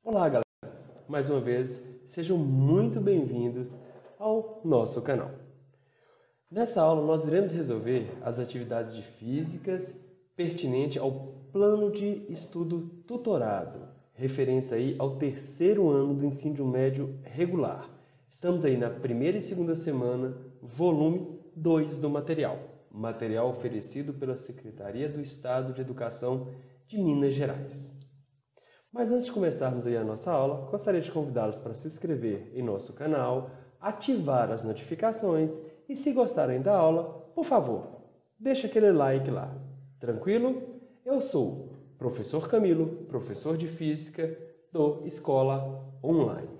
Olá, galera! Mais uma vez, sejam muito bem-vindos ao nosso canal. Nessa aula, nós iremos resolver as atividades de físicas pertinentes ao plano de estudo tutorado, referentes aí ao terceiro ano do ensino médio regular. Estamos aí na primeira e segunda semana, volume 2 do material oferecido pela Secretaria do Estado de Educação de Minas Gerais. Mas antes de começarmos aí a nossa aula, gostaria de convidá-los para se inscrever em nosso canal, ativar as notificações e, se gostarem da aula, por favor, deixe aquele like lá. Tranquilo? Eu sou o professor Camilo, professor de Física do Escola Online.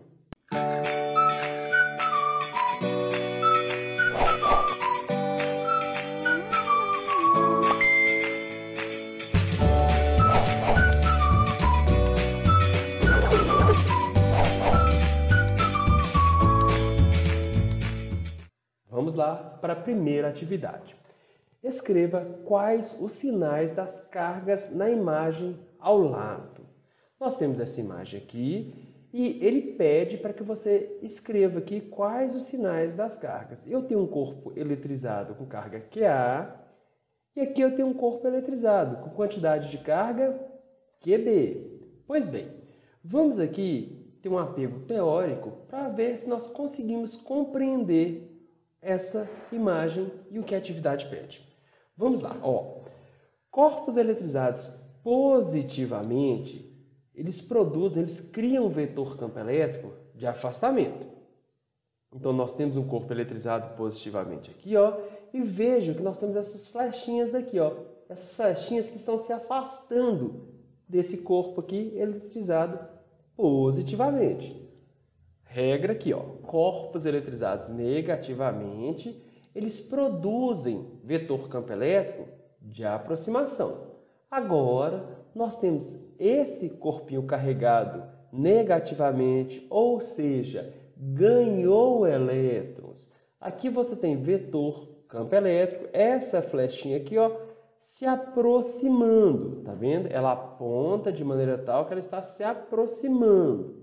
Vamos lá para a primeira atividade. Escreva quais os sinais das cargas na imagem ao lado. Nós temos essa imagem aqui e ele pede para que você escreva aqui quais os sinais das cargas. Eu tenho um corpo eletrizado com carga QA e aqui eu tenho um corpo eletrizado com quantidade de carga QB. Pois bem, vamos aqui ter um apego teórico para ver se nós conseguimos compreender essa imagem e o que a atividade pede. Vamos lá, corpos eletrizados positivamente, eles criam um vetor campo elétrico de afastamento. Então nós temos um corpo eletrizado positivamente aqui, e vejam que nós temos essas flechinhas aqui, essas flechinhas que estão se afastando desse corpo aqui eletrizado positivamente. Regra aqui, corpos eletrizados negativamente, eles produzem vetor campo elétrico de aproximação. Agora, nós temos esse corpinho carregado negativamente, ou seja, ganhou elétrons. Aqui você tem vetor campo elétrico, essa flechinha aqui, se aproximando, tá vendo? Ela aponta de maneira tal que ela está se aproximando.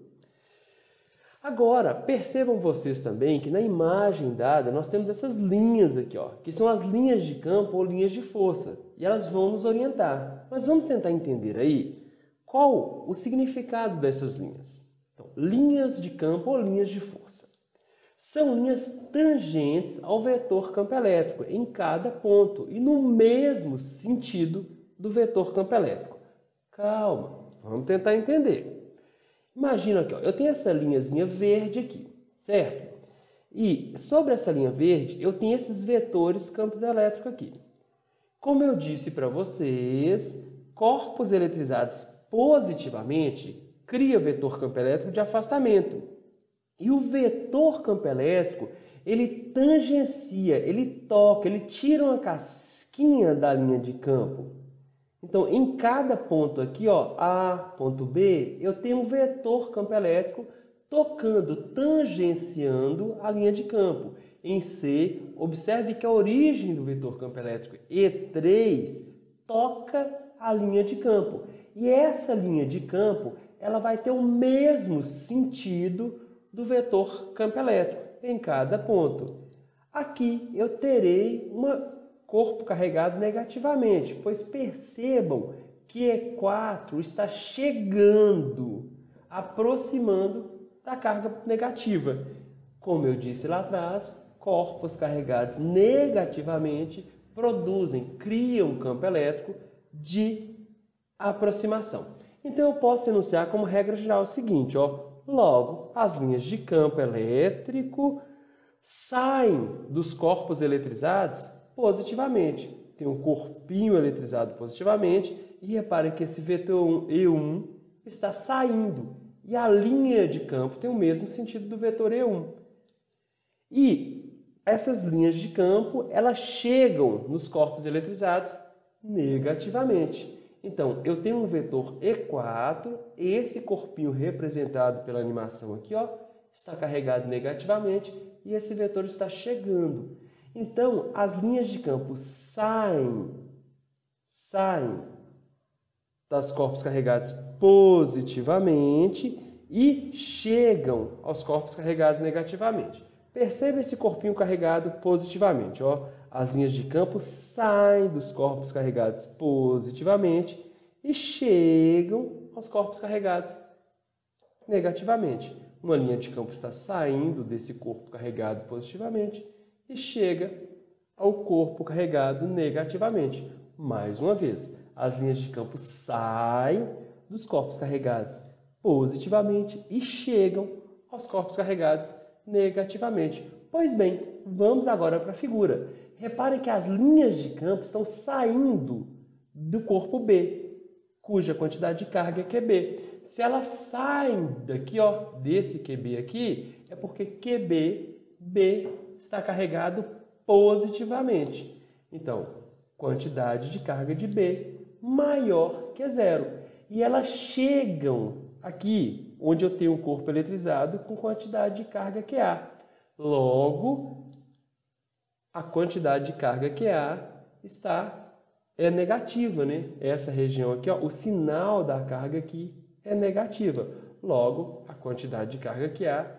Agora, percebam vocês também que na imagem dada nós temos essas linhas aqui, que são as linhas de campo ou linhas de força, e elas vão nos orientar. Mas vamos tentar entender aí qual o significado dessas linhas. Então, linhas de campo ou linhas de força são linhas tangentes ao vetor campo elétrico em cada ponto e no mesmo sentido do vetor campo elétrico. Calma, vamos tentar entender. Imagina aqui, eu tenho essa linhazinha verde aqui, certo? E sobre essa linha verde, eu tenho esses vetores campos elétricos aqui. Como eu disse para vocês, corpos eletrizados positivamente criam vetor campo elétrico de afastamento. E o vetor campo elétrico, ele tangencia, ele toca, ele tira uma casquinha da linha de campo. Então, em cada ponto aqui, A, ponto B, eu tenho um vetor campo elétrico tocando, tangenciando a linha de campo. Em C, observe que a origem do vetor campo elétrico E3 toca a linha de campo. E essa linha de campo, ela vai ter o mesmo sentido do vetor campo elétrico em cada ponto. Aqui eu terei um corpo carregado negativamente, pois percebam que E4 está chegando, aproximando da carga negativa. Como eu disse lá atrás, corpos carregados negativamente criam um campo elétrico de aproximação. Então eu posso enunciar como regra geral o seguinte, logo as linhas de campo elétrico saem dos corpos eletrizados positivamente. Tem um corpinho eletrizado positivamente e repare que esse vetor E1 está saindo e a linha de campo tem o mesmo sentido do vetor E1. E essas linhas de campo, elas chegam nos corpos eletrizados negativamente. Então, eu tenho um vetor E4, esse corpinho representado pela animação aqui, está carregado negativamente e esse vetor está chegando. Então, as linhas de campo saem das corpos carregados positivamente e chegam aos corpos carregados negativamente. Perceba esse corpinho carregado positivamente. Ó. As linhas de campo saem dos corpos carregados positivamente e chegam aos corpos carregados negativamente. Uma linha de campo está saindo desse corpo carregado positivamente e chega ao corpo carregado negativamente. Mais uma vez, as linhas de campo saem dos corpos carregados positivamente e chegam aos corpos carregados negativamente. Pois bem, vamos agora para a figura. Reparem que as linhas de campo estão saindo do corpo B, cuja quantidade de carga é QB. Se elas saem daqui, ó, desse QB aqui, é porque B está carregado positivamente. Então, quantidade de carga de B maior que zero. E elas chegam aqui, onde eu tenho um corpo eletrizado com quantidade de carga QA. Logo, a quantidade de carga QA é negativa, né? Essa região aqui, ó, o sinal da carga aqui é negativa. Logo, a quantidade de carga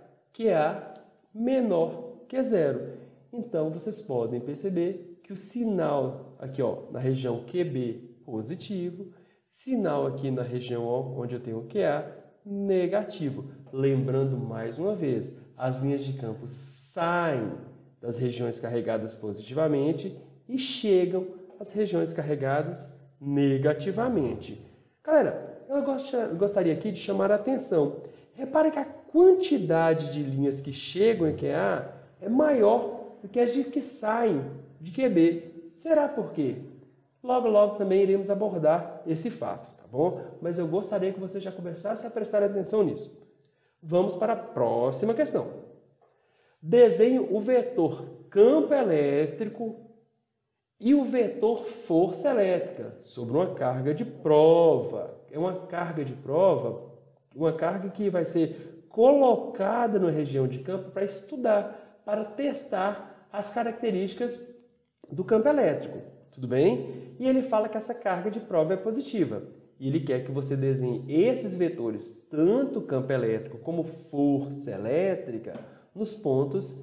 QA menor que zero. Então, vocês podem perceber que o sinal aqui, ó, na região QB positivo, sinal aqui na região, ó, onde eu tenho QA negativo. Lembrando mais uma vez, as linhas de campo saem das regiões carregadas positivamente e chegam às regiões carregadas negativamente. Galera, eu gostaria aqui de chamar a atenção. Repare que a quantidade de linhas que chegam em QA é maior do que as que saem de QB. Será por quê? Logo também iremos abordar esse fato, tá bom? Mas eu gostaria que você já começasse a prestar atenção nisso. Vamos para a próxima questão. Desenhe o vetor campo elétrico e o vetor força elétrica sobre uma carga de prova. É uma carga de prova, uma carga que vai ser colocada na região de campo para estudar, para testar as características do campo elétrico. Tudo bem? E ele fala que essa carga de prova é positiva. E ele quer que você desenhe esses vetores, tanto campo elétrico como força elétrica, nos pontos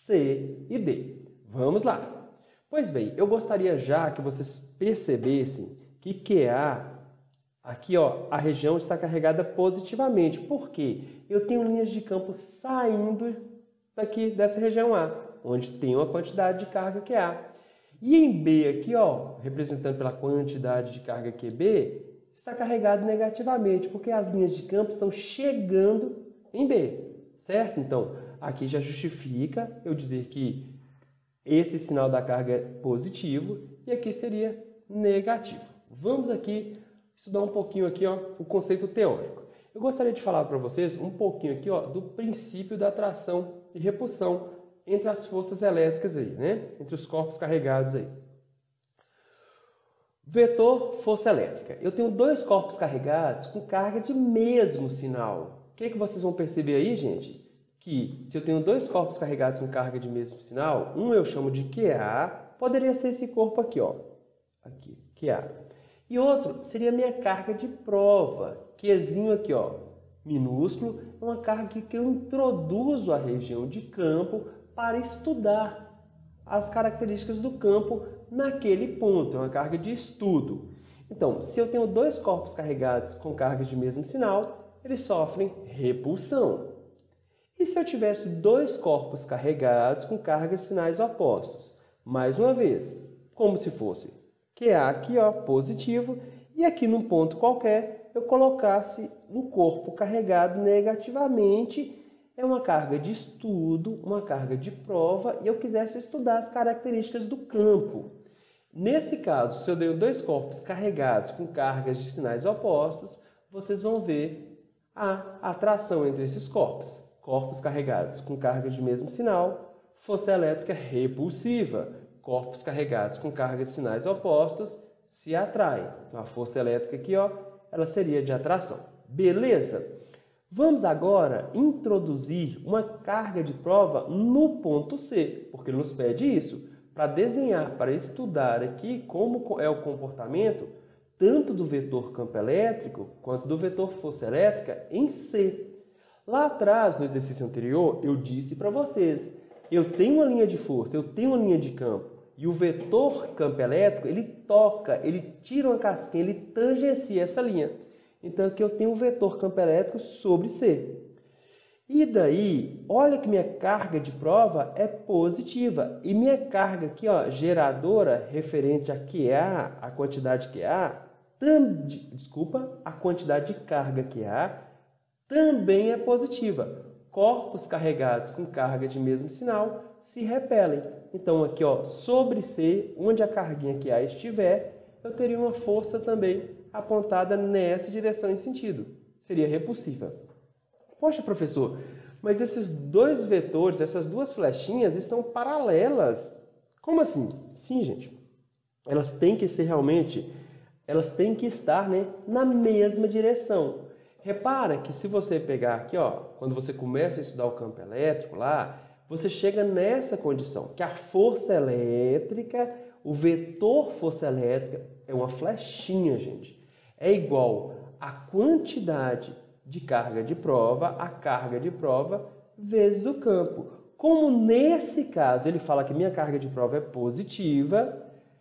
C e D. Vamos lá! Pois bem, eu gostaria já que vocês percebessem que QA, aqui ó, a região está carregada positivamente. Por quê? Eu tenho linhas de campo saindo daqui dessa região A, onde tem uma quantidade de carga QA. E em B aqui, ó, representando pela quantidade de carga QB, está carregado negativamente, porque as linhas de campo estão chegando em B, certo? Então, aqui já justifica eu dizer que esse sinal da carga é positivo e aqui seria negativo. Vamos aqui estudar um pouquinho aqui, ó, o conceito teórico. Eu gostaria de falar para vocês um pouquinho aqui, ó, do princípio da atração e repulsão entre as forças elétricas aí, né? Entre os corpos carregados aí. Vetor força elétrica. Eu tenho dois corpos carregados com carga de mesmo sinal. O que vocês vão perceber aí, gente? Que se eu tenho dois corpos carregados com carga de mesmo sinal, um eu chamo de QA, poderia ser esse corpo aqui, ó. Aqui, QA. E outro seria a minha carga de prova, Qzinho aqui, ó, minúsculo, é uma carga que eu introduzo a região de campo para estudar as características do campo naquele ponto, é uma carga de estudo. Então, se eu tenho dois corpos carregados com cargas de mesmo sinal, eles sofrem repulsão. E se eu tivesse dois corpos carregados com cargas de sinais opostos? Mais uma vez, como se fosse QA aqui, ó, positivo, e aqui num ponto qualquer eu colocasse um corpo carregado negativamente, é uma carga de estudo, uma carga de prova, e eu quisesse estudar as características do campo. Nesse caso, se eu tenho dois corpos carregados com cargas de sinais opostos, vocês vão ver a atração entre esses corpos. Corpos carregados com carga de mesmo sinal, força elétrica repulsiva. Corpos carregados com carga de sinais opostos se atraem. Então, a força elétrica aqui, ó, ela seria de atração. Beleza? Vamos agora introduzir uma carga de prova no ponto C, porque ele nos pede isso, para desenhar, para estudar aqui como é o comportamento tanto do vetor campo elétrico quanto do vetor força elétrica em C. Lá atrás, no exercício anterior, eu disse para vocês, eu tenho uma linha de força, eu tenho uma linha de campo, e o vetor campo elétrico, ele toca, ele tira uma casquinha, ele tangencia essa linha. Então aqui eu tenho um vetor campo elétrico sobre C. E daí, olha que minha carga de prova é positiva. E minha carga aqui, ó, geradora, referente a QA, a quantidade QA, a quantidade de carga QA, também é positiva. Corpos carregados com carga de mesmo sinal se repelem. Então aqui, ó, sobre C, onde a carguinha QA estiver, eu teria uma força também apontada nessa direção em sentido. Seria repulsiva. Poxa, professor, mas esses dois vetores, essas duas flechinhas estão paralelas. Como assim? Sim, gente. Elas têm que ser realmente, elas têm que estar, né, na mesma direção. Repara que se você pegar aqui, ó, quando você começa a estudar o campo elétrico lá, você chega nessa condição, que a força elétrica, o vetor força elétrica é uma flechinha, gente. É igual a quantidade de carga de prova, a carga de prova vezes o campo. Como nesse caso ele fala que minha carga de prova é positiva,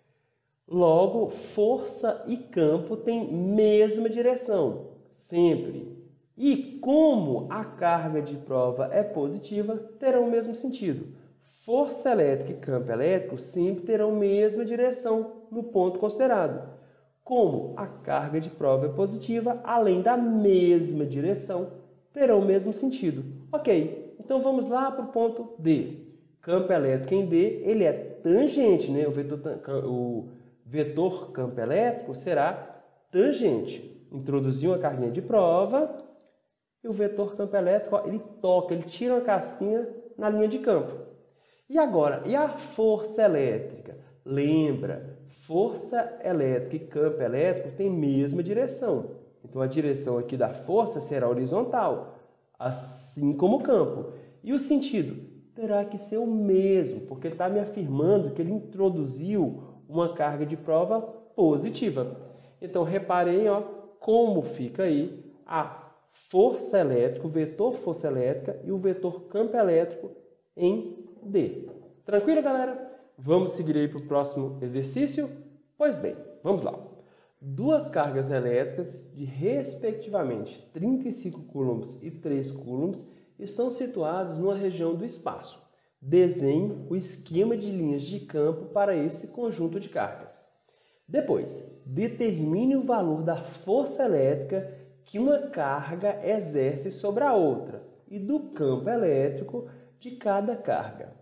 logo força e campo têm mesma direção, sempre. E como a carga de prova é positiva, terão o mesmo sentido. Força elétrica e campo elétrico sempre terão a mesma direção no ponto considerado. Como a carga de prova é positiva, além da mesma direção, terão o mesmo sentido. Ok, então vamos lá para o ponto D. Campo elétrico em D, ele é tangente, né? O vetor campo elétrico será tangente. Introduziu uma carguinha de prova e o vetor campo elétrico, ó, ele toca, ele tira uma casquinha na linha de campo. E agora, e a força elétrica? Lembra, força elétrica e campo elétrico têm a mesma direção. Então a direção aqui da força será horizontal, assim como o campo. E o sentido? Terá que ser o mesmo, porque ele está me afirmando que ele introduziu uma carga de prova positiva. Então reparem, ó, como fica aí a força elétrica, o vetor força elétrica e o vetor campo elétrico em D. Tranquilo, galera? Vamos seguir aí para o próximo exercício? Pois bem, vamos lá. Duas cargas elétricas de respectivamente 35 coulombs e 3 coulombs estão situadas numa região do espaço. Desenhe o esquema de linhas de campo para esse conjunto de cargas. Depois, determine o valor da força elétrica que uma carga exerce sobre a outra e do campo elétrico de cada carga.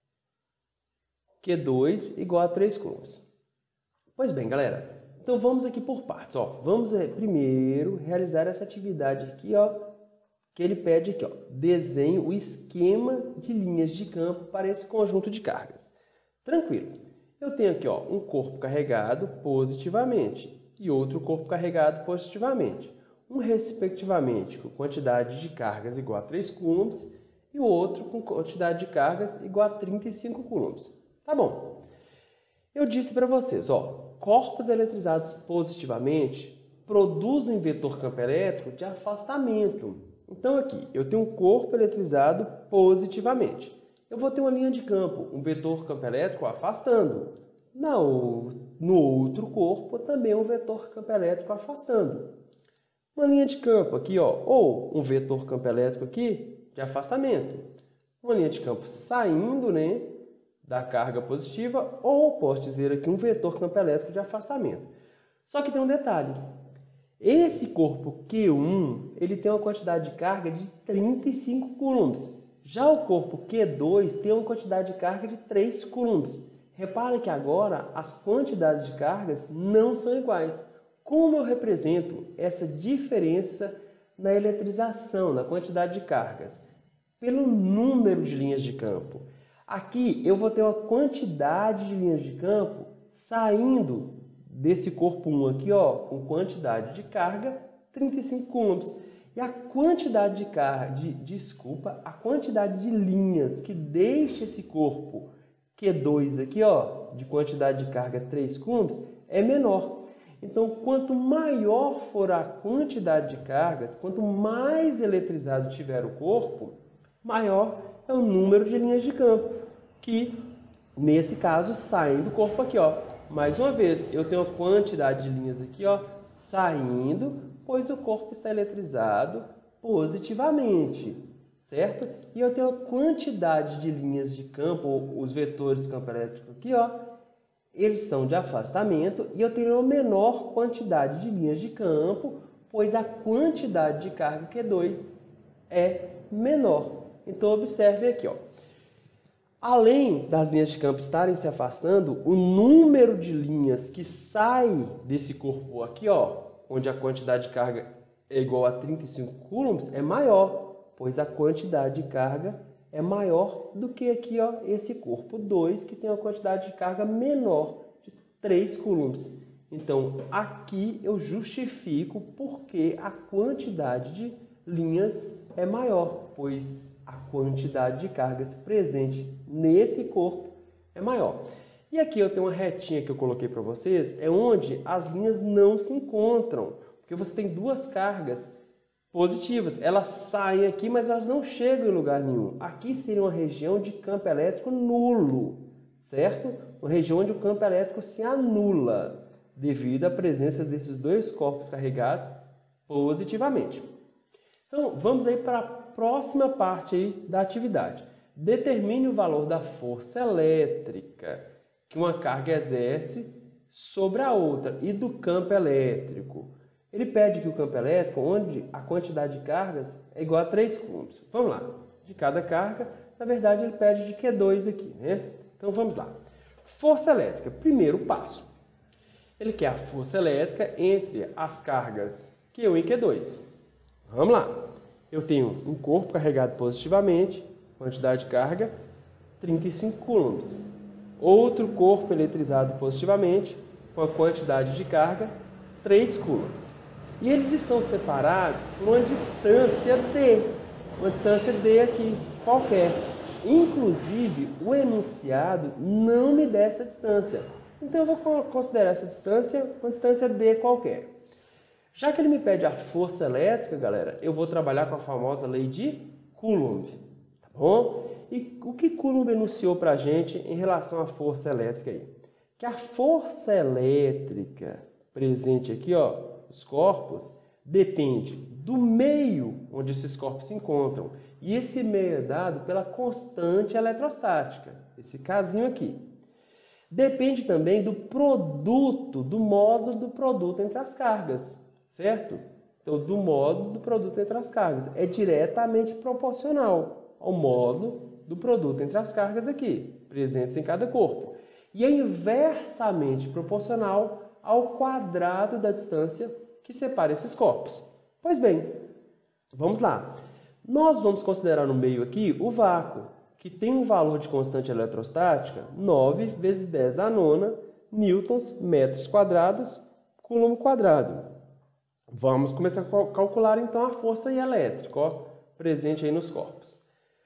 Q2 igual a 3 coulombs. Pois bem, galera, então vamos aqui por partes. Ó. Vamos primeiro realizar essa atividade aqui, ó, que ele pede aqui, ó, desenhe o esquema de linhas de campo para esse conjunto de cargas. Tranquilo. Eu tenho aqui, ó, um corpo carregado positivamente e outro corpo carregado positivamente. Um, respectivamente, com quantidade de cargas igual a 3 coulombs e o outro com quantidade de cargas igual a 35 coulombs. Tá bom. Eu disse para vocês, ó, corpos eletrizados positivamente produzem vetor campo elétrico de afastamento. Então aqui, eu tenho um corpo eletrizado positivamente. Eu vou ter uma linha de campo, um vetor campo elétrico afastando. No outro corpo também um vetor campo elétrico afastando. Uma linha de campo aqui, ó, ou um vetor campo elétrico aqui de afastamento. Uma linha de campo saindo, né, da carga positiva, ou posso dizer aqui um vetor campo elétrico de afastamento. Só que tem um detalhe. Esse corpo Q1, ele tem uma quantidade de carga de 35 coulombs. Já o corpo Q2 tem uma quantidade de carga de 3 coulombs. Repare que agora as quantidades de cargas não são iguais. Como eu represento essa diferença na eletrização, na quantidade de cargas? Pelo número de linhas de campo. Aqui eu vou ter uma quantidade de linhas de campo saindo desse corpo 1 aqui, ó, com quantidade de carga 35 coulombs. E a quantidade de carga, a quantidade de linhas que deixa esse corpo Q2 aqui, ó, de quantidade de carga 3 coulombs, é menor. Então, quanto maior for a quantidade de cargas, quanto mais eletrizado tiver o corpo, maior é o número de linhas de campo, que, nesse caso, saem do corpo aqui, ó. Mais uma vez, eu tenho a quantidade de linhas aqui, ó, saindo, pois o corpo está eletrizado positivamente, certo? E eu tenho a quantidade de linhas de campo, os vetores de campo elétrico aqui, ó, eles são de afastamento, e eu tenho a menor quantidade de linhas de campo, pois a quantidade de carga Q2 é menor. Então, observe aqui, ó. Além das linhas de campo estarem se afastando, o número de linhas que sai desse corpo aqui, ó, onde a quantidade de carga é igual a 35 coulombs, é maior, pois a quantidade de carga é maior do que aqui, ó, esse corpo 2, que tem uma quantidade de carga menor de 3 coulombs. Então, aqui eu justifico porque a quantidade de linhas é maior, pois a quantidade de cargas presente nesse corpo é maior. E aqui eu tenho uma retinha que eu coloquei para vocês, é onde as linhas não se encontram, porque você tem duas cargas positivas, elas saem aqui, mas elas não chegam em lugar nenhum. Aqui seria uma região de campo elétrico nulo, certo? Uma região onde o campo elétrico se anula, devido à presença desses dois corpos carregados positivamente. Então, vamos aí para a próxima parte aí da atividade. Determine o valor da força elétrica que uma carga exerce sobre a outra e do campo elétrico. Ele pede que o campo elétrico, onde a quantidade de cargas é igual a 3 coulombs. Vamos lá. De cada carga, na verdade, ele pede de Q2 aqui, né? Então, vamos lá. Força elétrica, primeiro passo. Ele quer a força elétrica entre as cargas Q1 e Q2. Vamos lá. Eu tenho um corpo carregado positivamente, quantidade de carga, 35 coulombs. Outro corpo eletrizado positivamente, com a quantidade de carga, 3 coulombs. E eles estão separados por uma distância D. Uma distância D aqui, qualquer. Inclusive, o enunciado não me dá essa distância. Então, eu vou considerar essa distância uma distância D qualquer. Já que ele me pede a força elétrica, galera, eu vou trabalhar com a famosa lei de Coulomb, tá bom? E o que Coulomb enunciou para a gente em relação à força elétrica aí? Que a força elétrica presente aqui, ó, os corpos, depende do meio onde esses corpos se encontram. E esse meio é dado pela constante eletrostática, esse casinho aqui. Depende também do produto, do módulo do produto entre as cargas, certo? Então, do módulo do produto entre as cargas. É diretamente proporcional ao módulo do produto entre as cargas aqui, presentes em cada corpo. E é inversamente proporcional ao quadrado da distância que separa esses corpos. Pois bem, vamos lá. Nós vamos considerar no meio aqui o vácuo, que tem um valor de constante eletrostática 9 vezes 10 à nona newtons metros quadrados coulomb quadrado. Vamos começar a calcular então a força elétrica, ó, presente aí nos corpos.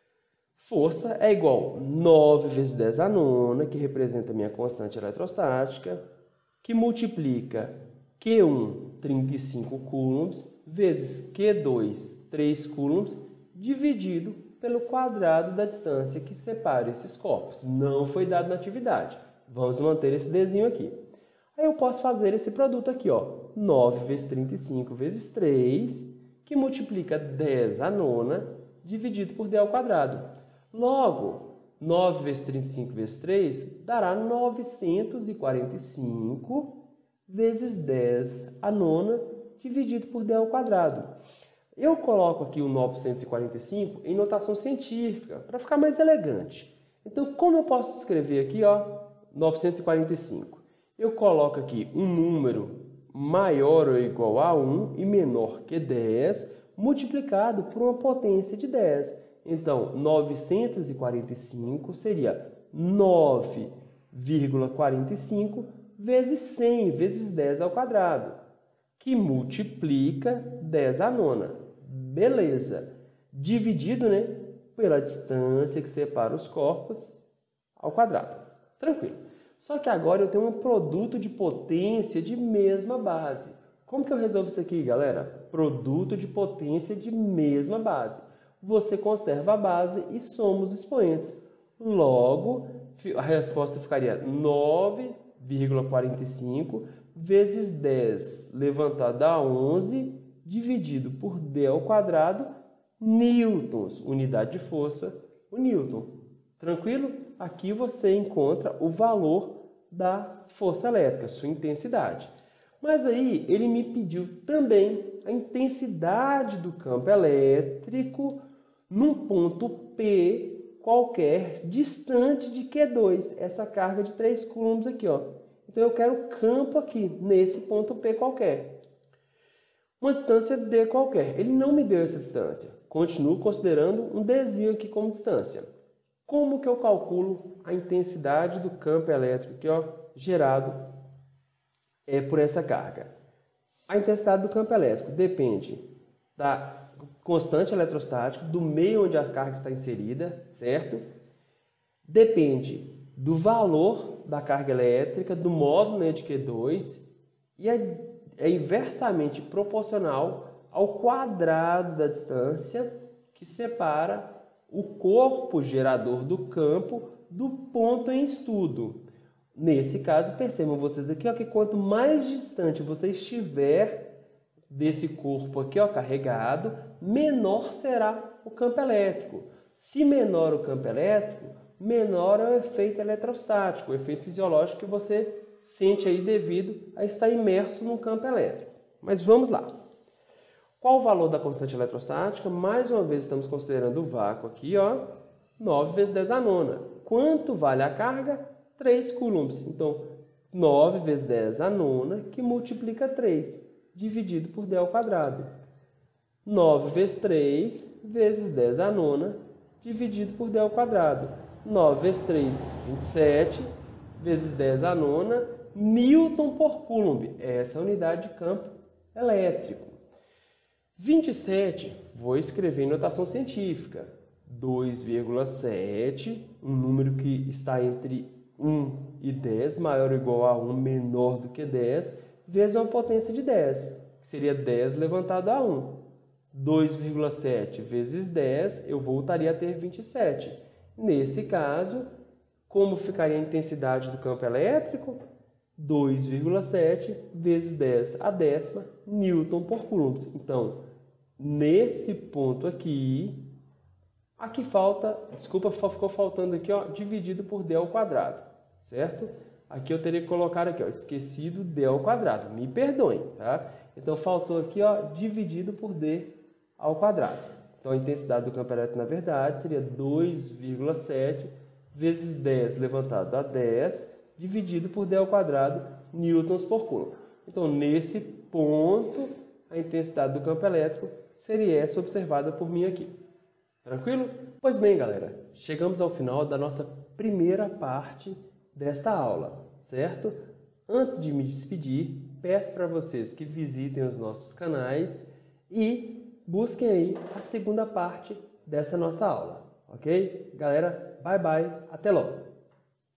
Força é igual a 9 vezes 10 à nona, que representa a minha constante eletrostática, que multiplica Q1, 35 coulombs, vezes Q2, 3 coulombs, dividido pelo quadrado da distância que separa esses corpos. Não foi dado na atividade. Vamos manter esse Dzinho aqui. Aí eu posso fazer esse produto aqui, ó, 9 vezes 35 vezes 3, que multiplica 10 à nona, dividido por D ao quadrado. Logo, 9 vezes 35 vezes 3 dará 945 vezes 10 à nona, dividido por D ao quadrado. Eu coloco aqui o 945 em notação científica, para ficar mais elegante. Então, como eu posso escrever aqui, ó, 945? Eu coloco aqui um número maior ou igual a 1 e menor que 10, multiplicado por uma potência de 10. Então, 945 seria 9,45 vezes 100 vezes 10 ao quadrado, que multiplica 10 à nona. Beleza. Dividido, né, pela distância que separa os corpos ao quadrado. Tranquilo. Só que agora eu tenho um produto de potência de mesma base. Como que eu resolvo isso aqui, galera? Produto de potência de mesma base. Você conserva a base e soma os expoentes. Logo, a resposta ficaria 9,45 vezes 10 levantado a 11 dividido por d ao quadrado newtons, unidade de força, o newton. Tranquilo? Aqui você encontra o valor da força elétrica, sua intensidade. Mas aí ele me pediu também a intensidade do campo elétrico num ponto P qualquer distante de Q2, essa carga de 3 coulombs aqui, ó. Então eu quero o campo aqui, nesse ponto P qualquer. Uma distância D qualquer. Ele não me deu essa distância. Continuo considerando um Dzinho aqui como distância. Como que eu calculo a intensidade do campo elétrico aqui, ó, gerado por essa carga? A intensidade do campo elétrico depende da constante eletrostática, do meio onde a carga está inserida, certo? Depende do valor da carga elétrica, do módulo de Q2 e é inversamente proporcional ao quadrado da distância que separa o corpo gerador do campo do ponto em estudo. Nesse caso, percebam vocês aqui, ó, que quanto mais distante você estiver desse corpo aqui, ó, carregado, menor será o campo elétrico. Se menor o campo elétrico, menor é o efeito eletrostático, o efeito fisiológico que você sente aí devido a estar imerso no campo elétrico. Mas vamos lá. Qual o valor da constante eletrostática? Mais uma vez estamos considerando o vácuo aqui, ó, 9 vezes 10 a nona. Quanto vale a carga? 3 coulombs. Então, 9 vezes 10 a nona, que multiplica 3, dividido por d ao quadrado. 9 vezes 3 vezes 10 a nona, dividido por d ao quadrado. 9 vezes 3, 27, vezes 10 a nona, newton por coulomb. Essa é a unidade de campo elétrico. 27, vou escrever em notação científica. 2,7, um número que está entre 1 e 10, maior ou igual a 1, menor do que 10, vezes uma potência de 10, que seria 10 levantado a 1. 2,7 vezes 10, eu voltaria a ter 27. Nesse caso, como ficaria a intensidade do campo elétrico? 2,7 vezes 10 a décima newton por coulomb. Então, nesse ponto aqui falta, desculpa, ficou faltando aqui, ó, dividido por d ao quadrado, certo? Aqui eu teria que colocar aqui, ó, esquecido d ao quadrado, me perdoem, tá? Então, faltou aqui, ó, dividido por d ao quadrado. Então, a intensidade do campo elétrico, na verdade, seria 2,7 vezes 10 levantado a 10, dividido por d ao quadrado, newtons por coulomb. Então, nesse ponto, a intensidade do campo elétrico seria essa observada por mim aqui. Tranquilo? Pois bem, galera, chegamos ao final da nossa primeira parte desta aula, certo? Antes de me despedir, peço para vocês que visitem os nossos canais e busquem aí a segunda parte dessa nossa aula, ok? Galera, bye bye, até logo!